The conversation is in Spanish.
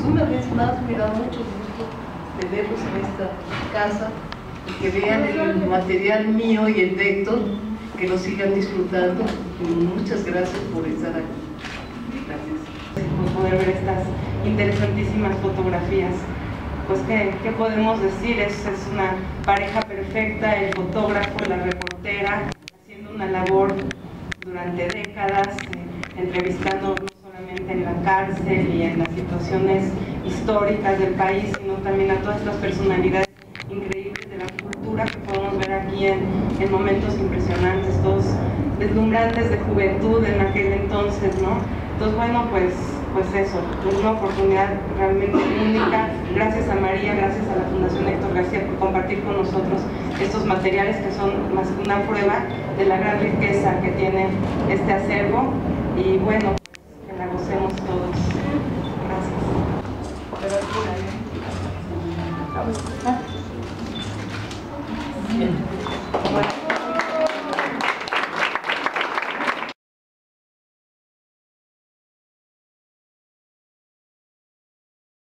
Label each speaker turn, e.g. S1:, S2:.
S1: una vez más me da mucho gusto de verlos en esta casa y que vean el material mío y el de Héctor, que lo sigan disfrutando. Y muchas gracias por estar aquí. Gracias.
S2: Por poder ver estas interesantísimas fotografías. Pues, ¿qué podemos decir? Es una pareja perfecta, el fotógrafo, la reportera, haciendo una labor durante décadas, entrevistando no solamente en la cárcel y en las situaciones históricas del país, sino también a todas las personalidades increíbles de la cultura que podemos ver aquí en momentos impresionantes, todos deslumbrantes de juventud en aquel entonces, ¿no? Entonces, bueno, pues eso, es una oportunidad realmente única. Gracias a María, gracias a la Fundación Héctor García por compartir con nosotros estos materiales que son más que una prueba de la gran riqueza que tiene este acervo. Y bueno, pues, que la gocemos todos. Gracias.